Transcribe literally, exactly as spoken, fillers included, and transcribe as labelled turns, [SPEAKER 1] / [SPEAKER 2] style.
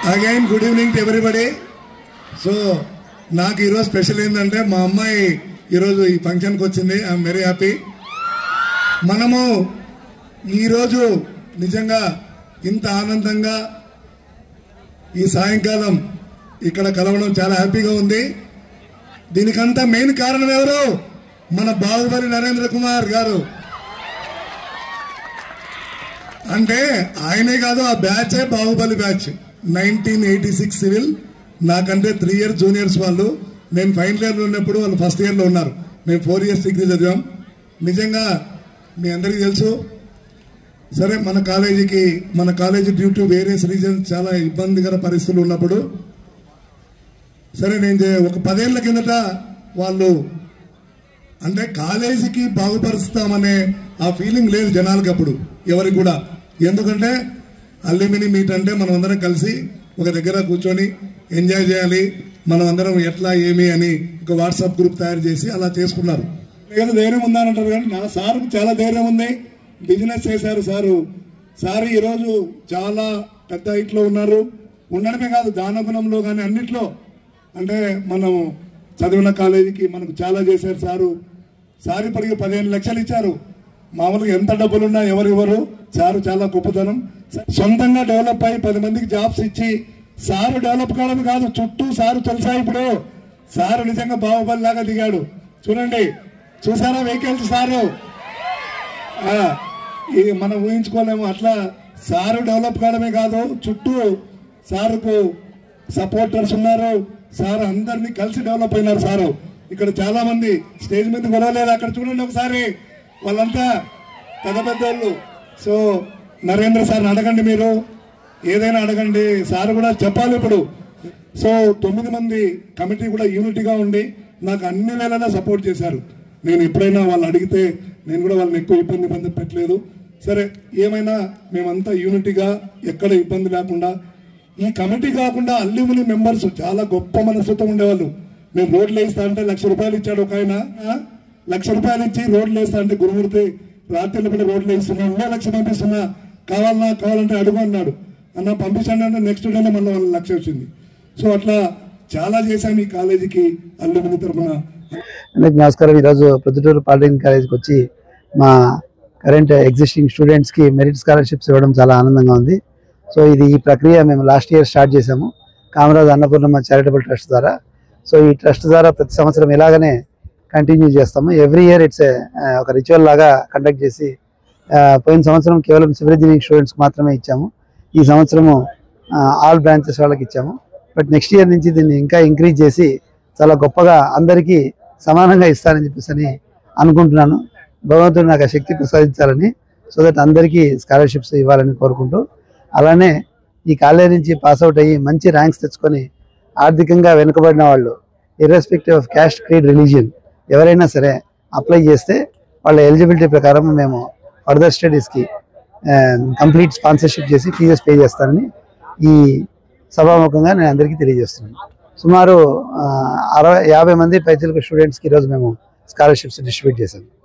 [SPEAKER 1] Again good evening to everybody. So నాకు ఈరోజు special ఏంటంటే మా అమ్మాయి ఈరోజు ఈ ఫంక్షన్కి వచ్చింది. I'm very happy. మనము ఈరోజు నిజంగా ఇంత ఆనందంగా ఈ సాయంకాలం ఇక్కడ కలవడం చాలా హ్యాపీగా ఉంది. దీనికంతా మెయిన్ కారణం ఎవరు? మన బాహుబలి నరేంద్ర కుమార్ గారు. అంటే ఆయనే కాదు, ఆ బ్యాచే Baahubali batch. Nineteen eighty six civil. నాకంటే త్రీ ఇయర్స్ జూనియర్స్ వాళ్ళు. నేను ఫైనల్ ఇయర్లో ఉన్నప్పుడు వాళ్ళు ఫస్ట్ ఇయర్లో ఉన్నారు. మేము ఫోర్ ఇయర్స్ డిగ్రీ చదివాం. నిజంగా మీ అందరికీ తెలుసు. సరే, మన కాలేజీకి మన college due to various reasons చాలా ఇబ్బందికర పరిస్థితులు ఉన్నప్పుడు సరే నేను ఒక పదేళ్ల కిందట వాళ్ళు అంటే కాలేజీకి బాగుపరుస్తామనే ఆ ఫీలింగ్ లేదు జనాలకి అప్పుడు ఎవరికి కూడా. ఎందుకంటే అల్యూమిని మీట్ అంటే మనం అందరం కలిసి ఒక దగ్గర కూర్చొని ఎంజాయ్ చేయాలి, మనం అందరం ఎట్లా ఏమి అని ఒక వాట్సాప్ గ్రూప్ తయారు చేసి అలా చేసుకున్నారు. ఏదో ధైర్యం ఉందని అంటారు, కానీ నా సార్కు చాలా ధైర్యం ఉంది. బిజినెస్ చేశారు సారు. సార్ ఈరోజు చాలా పెద్ద హైట్లో ఉన్నారు. ఉండడమే కాదు, దానగుణంలో కానీ అన్నిట్లో. అంటే మనం చదివిన కాలేజీకి మనకు చాలా చేశారు సారు. సార్ ఇప్పటికి పదిహేను లక్షలు ఇచ్చారు. మామూలుగా ఎంత డబ్బులున్నా ఎవరు ఇవ్వరు. సారు చాలా గొప్పతనం. సొంతంగా డెవలప్ అయ్యి పది మందికి జాబ్స్ ఇచ్చి సారు డెవలప్ కావడం కాదు, చుట్టూ సారు తెలుసా. ఇప్పుడు సారు నిజంగా బాహుబలి లాగా దిగాడు. చూడండి, చూసారా వెహికల్స్ సారు? ఇది మనం ఊహించుకోలేము. అట్లా సారు డెవలప్ కావడమే కాదు, చుట్టూ సారుకు సపోర్టర్స్ ఉన్నారు. సార్ అందరినీ కలిసి డెవలప్ అయినారు సారు. ఇక్కడ చాలా మంది స్టేజ్ మీద గొడవలేదు. అక్కడ చూడండి ఒకసారి, వాళ్ళంతా పెద్ద పెద్దోళ్ళు. సో నరేంద్ర సార్ని అడగండి, మీరు ఏదైనా అడగండి, సార్ కూడా చెప్పాలి ఇప్పుడు. సో తొమ్మిది మంది కమిటీ కూడా యూనిటీగా ఉండి నాకు అన్ని వేళలా సపోర్ట్ చేశారు. నేను ఎప్పుడైనా వాళ్ళు అడిగితే నేను కూడా వాళ్ళని ఎక్కువ ఇబ్బంది ఇబ్బంది పెట్టలేదు. సరే, ఏమైనా మేమంతా యూనిటీగా ఎక్కడ ఇబ్బంది లేకుండా. ఈ కమిటీ కాకుండా అల్యూమిని మెంబర్స్ చాలా గొప్ప మనసుతో ఉండేవాళ్ళు. నేను రోడ్లు వేస్తా అంటే లక్ష రూపాయలు ఇచ్చాడు ఒక ఆయన. లక్ష రూపాయలు ఇచ్చి రోడ్లు వేస్తా అంటే గురుమూర్తి రాత్రిలో కూడా రోడ్లు వేస్తున్నా, ఇంకో లక్ష పంపిస్తున్నా, కావాలన్నా కావాలంటే అడుగు అన్నాడు. అన్న పంపించండి అంటే నెక్స్ట్ డేనే మళ్ళీ వాళ్ళ లక్ష వచ్చింది. సో అట్లా చాలా చేశాను ఈ కాలేజీకి అల్యూమిని తరఫున.
[SPEAKER 2] అందరికి నమస్కారం. ఈరోజు ప్రొద్దుటూరు పాలిటెక్నిక్ కాలేజీకి వచ్చి మా కరెంట్ ఎగ్జిస్టింగ్ స్టూడెంట్స్కి మెరిట్ స్కాలర్షిప్స్ ఇవ్వడం చాలా ఆనందంగా ఉంది. సో ఇది ఈ ప్రక్రియ మేము లాస్ట్ ఇయర్ స్టార్ట్ చేసాము కామరాజ్ అన్నపూర్ణమ్మ చారిటబుల్ ట్రస్ట్ ద్వారా. సో ఈ ట్రస్ట్ ద్వారా ప్రతి సంవత్సరం ఇలాగనే కంటిన్యూ చేస్తాము. ఎవ్రీ ఇయర్ ఇట్స్ ఒక రిచువల్ లాగా కండక్ట్ చేసి పోయిన సంవత్సరం కేవలం సివిల్ ఇంజనీరింగ్ స్టూడెంట్స్కి మాత్రమే ఇచ్చాము. ఈ సంవత్సరము ఆల్ బ్రాంచెస్ వాళ్ళకి ఇచ్చాము. బట్ నెక్స్ట్ ఇయర్ నుంచి దీన్ని ఇంకా ఇంక్రీజ్ చేసి చాలా గొప్పగా అందరికీ సమానంగా ఇస్తానని చెప్పేసి అని అనుకుంటున్నాను. భగవంతుడు నాకు ఆ శక్తి ప్రసాదించాలని, సో దట్ అందరికీ స్కాలర్షిప్స్ ఇవ్వాలని కోరుకుంటూ, అలానే ఈ కాలేజ్ నుంచి పాస్అవుట్ అయ్యి మంచి ర్యాంక్స్ తెచ్చుకొని ఆర్థికంగా వెనుకబడిన వాళ్ళు irrespective of caste, creed, religion ఎవరైనా సరే అప్లై చేస్తే వాళ్ళ ఎలిజిబిలిటీ ప్రకారం మేము ఫర్దర్ స్టడీస్కి కంప్లీట్ స్పాన్సర్షిప్ చేసి ఫీజెస్ పే చేస్తానని ఈ సభాముఖంగా నేను అందరికీ తెలియజేస్తున్నాను. సుమారు అరవై యాభై మంది పైచిలకు స్టూడెంట్స్కి ఈరోజు మేము స్కాలర్షిప్స్ డిస్ట్రిబ్యూట్ చేశాము.